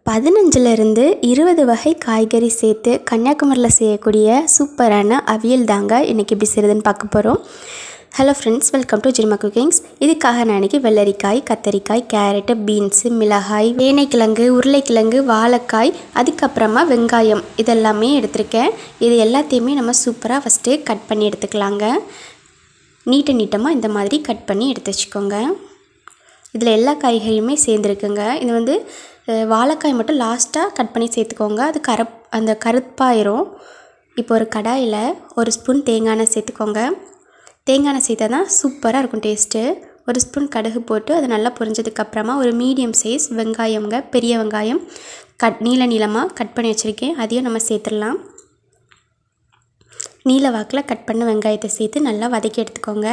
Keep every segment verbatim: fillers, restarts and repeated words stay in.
பதினஞ்சிலிருந்து இருபது வகை காய்கறி சேர்த்து கன்னியாகுமரியில் செய்யக்கூடிய சூப்பரான அவியல் தாங்க இன்றைக்கி எப்படி செய்கிறதுன்னு பார்க்க போகிறோம். ஹலோ ஃப்ரெண்ட்ஸ், வெல்கம் டு ஜிரிமா குக்கிங்ஸ். இதுக்காக நான் இன்றைக்கி வெள்ளரிக்காய், கத்தரிக்காய், கேரட்டு, பீன்ஸு, மிளகாய், வேனைக்கிழங்கு, உருளைக்கிழங்கு, வாழைக்காய், அதுக்கப்புறமா வெங்காயம் இதெல்லாமே எடுத்திருக்கேன். இது எல்லாத்தையுமே நம்ம சூப்பராக ஃபஸ்ட்டு கட் பண்ணி எடுத்துக்கலாங்க. நீட்ட நீட்டமாக இந்த மாதிரி கட் பண்ணி எடுத்து வச்சுக்கோங்க. இதில் எல்லா காய்கறியுமே சேர்ந்துருக்குங்க. இது வந்து வாழைக்காய் மட்டும் லாஸ்ட்டாக கட் பண்ணி சேர்த்துக்கோங்க. அது கரப் அந்த கருப்பாயிரும். இப்போ ஒரு கடாயில் ஒரு ஸ்பூன் தேங்காய் எண்ணெய் சேர்த்துக்கோங்க. தேங்காய் எண்ணெய் சேர்த்தா தான் சூப்பராக இருக்கும் டேஸ்ட்டு. ஒரு ஸ்பூன் கடுகு போட்டு அது நல்லா பொரிஞ்சதுக்கப்புறமா ஒரு மீடியம் சைஸ் வெங்காயம்ங்க, பெரிய வெங்காயம் கட் நீள நீளமாக கட் பண்ணி வச்சுருக்கேன். அதையும் நம்ம சேர்த்துடலாம். நீல வாக்கில் கட் பண்ண வெங்காயத்தை சேர்த்து நல்லா வதக்கி எடுத்துக்கோங்க.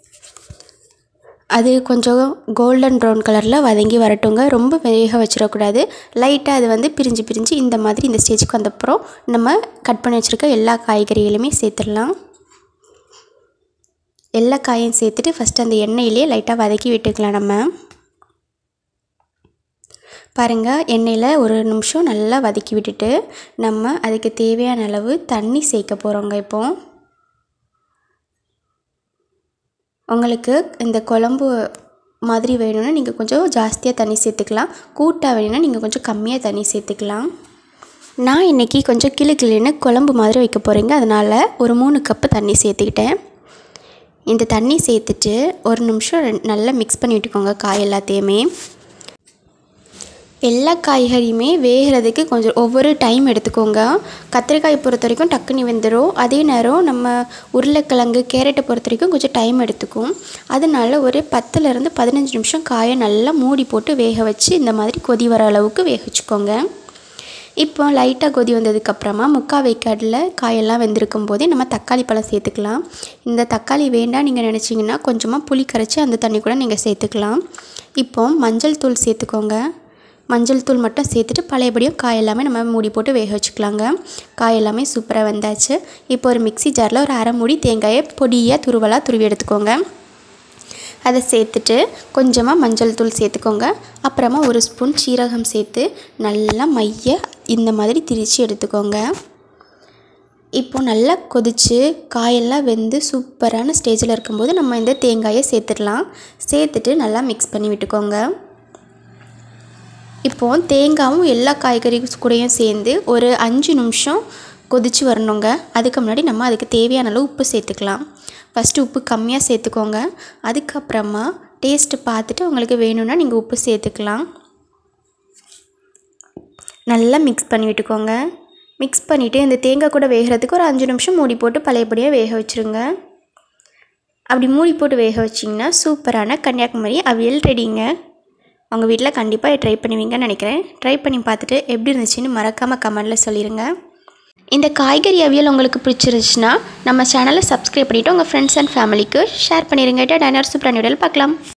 அது கொஞ்சம் கோல்டன் ப்ரௌன் கலரில் வதங்கி வரட்டுங்க. ரொம்ப வேக வச்சிடக்கூடாது. லைட்டாக அது வந்து பிரிஞ்சு பிரிஞ்சு இந்த மாதிரி இந்த ஸ்டேஜுக்கு வந்தப்புறம் நம்ம கட் பண்ணி வச்சுருக்க எல்லா காய்கறிகளுமே சேர்த்துடலாம். எல்லா காயும் சேர்த்துட்டு ஃபஸ்ட்டு அந்த எண்ணெயிலே லைட்டாக வதக்கி விட்டுக்கலாம். நம்ம பாருங்கள், எண்ணெயில் ஒரு நிமிஷம் நல்லா வதக்கி விட்டுட்டு நம்ம அதுக்கு தேவையான அளவு தண்ணி சேர்க்க போகிறோங்க. இப்போது உங்களுக்கு இந்த குழம்பு மாதிரி வேணும்னா நீங்கள் கொஞ்சம் ஜாஸ்தியாக தண்ணி சேர்த்துக்கலாம். கூட்டாக வேணும்னா நீங்கள் கொஞ்சம் கம்மியாக தண்ணி சேர்த்துக்கலாம். நான் இன்றைக்கி கொஞ்சம் கிளு கிளுன்னு குழம்பு மாதிரி வைக்க போகிறேங்க. அதனால் ஒரு மூணு கப்பு தண்ணி சேர்த்துக்கிட்டேன். இந்த தண்ணி சேர்த்துட்டு ஒரு நிமிஷம் நல்லா மிக்ஸ் பண்ணி விட்டுக்கோங்க காய் எல்லாத்தையுமே. எல்லா காய்கறியுமே வேகிறதுக்கு கொஞ்சம் ஒவ்வொரு டைம் எடுத்துக்கோங்க. கத்திரிக்காய் பொறுத்த வரைக்கும் டக்குனி வெந்துடும். அதே நேரம் நம்ம உருளைக்கிழங்கு, கேரட்டை பொறுத்த வரைக்கும் கொஞ்சம் டைம் எடுத்துக்கும். அதனால ஒரு பத்துலேருந்து பதினஞ்சு நிமிஷம் காயை நல்லா மூடி போட்டு வேக வச்சு இந்த மாதிரி கொதி வர அளவுக்கு வேக வச்சுக்கோங்க. இப்போ லைட்டாக கொதி வந்ததுக்கப்புறமா முக்கால் வேக்காடில் காயெல்லாம் வெந்திருக்கும் போதே நம்ம தக்காளி பழம் சேர்த்துக்கலாம். இந்த தக்காளி வேண்டாம் நீங்கள் நினச்சிங்கன்னா கொஞ்சமாக புளி கரைச்சி அந்த தண்ணி கூட நீங்கள் சேர்த்துக்கலாம். இப்போ மஞ்சள் தூள் சேர்த்துக்கோங்க. மஞ்சள் தூள் மட்டும் சேர்த்துட்டு பழையபடியும் காய் எல்லாமே நம்ம மூடி போட்டு வேக வச்சுக்கலாங்க. காய் எல்லாமே சூப்பராக வெந்தாச்சு. இப்போ ஒரு மிக்ஸி ஜாரில் ஒரு அரை மூடி தேங்காயை பொடியாக துருவலாக துருவி எடுத்துக்கோங்க. அதை சேர்த்துட்டு கொஞ்சமாக மஞ்சள் தூள் சேர்த்துக்கோங்க. அப்புறமா ஒரு ஸ்பூன் சீரகம் சேர்த்து நல்லா மைய இந்த மாதிரி திரித்து எடுத்துக்கோங்க. இப்போது நல்லா கொதித்து காயெல்லாம் வெந்து சூப்பரான ஸ்டேஜில் இருக்கும்போது நம்ம இந்த தேங்காயை சேர்த்துடலாம். சேர்த்துட்டு நல்லா மிக்ஸ் பண்ணி விட்டுக்கோங்க. இப்போது தேங்காயும் எல்லா காய்கறி கூடயும் சேர்ந்து ஒரு அஞ்சு நிமிஷம் கொதித்து வரணுங்க. அதுக்கு முன்னாடி நம்ம அதுக்கு தேவையான அளவு உப்பு சேர்த்துக்கலாம். ஃபஸ்ட்டு உப்பு கம்மியாக சேர்த்துக்கோங்க. அதுக்கப்புறமா டேஸ்ட்டு பார்த்துட்டு உங்களுக்கு வேணும்னா நீங்கள் உப்பு சேர்த்துக்கலாம். நல்லா மிக்ஸ் பண்ணி விட்டுக்கோங்க. மிக்ஸ் பண்ணிவிட்டு இந்த தேங்காய் கூட வேகிறதுக்கு ஒரு அஞ்சு நிமிஷம் மூடி போட்டு பழையபடியாக வேக வச்சுருங்க. அப்படி மூடி போட்டு வேக வச்சிங்கன்னா சூப்பரான கன்னியாகுமரி அவியல் ரெடிங்க. உங்கள் வீட்டில் கண்டிப்பாக ட்ரை பண்ணுவீங்கன்னு நினைக்கிறேன். ட்ரை பண்ணி பார்த்துட்டு எப்படி இருந்துச்சுன்னு மறக்காமல் கமெண்டில் சொல்லிடுங்க. இந்த காய்கறி அவியல் உங்களுக்கு பிடிச்சிருந்துச்சுன்னா நம்ம சேனலை சப்ஸ்கிரைப் பண்ணிவிட்டு உங்கள் ஃப்ரெண்ட்ஸ் அண்ட் ஃபேமிலிக்கு ஷேர் பண்ணிடுங்க. டைனர் சூப்பரான வீடியோவில் பார்க்கலாம்.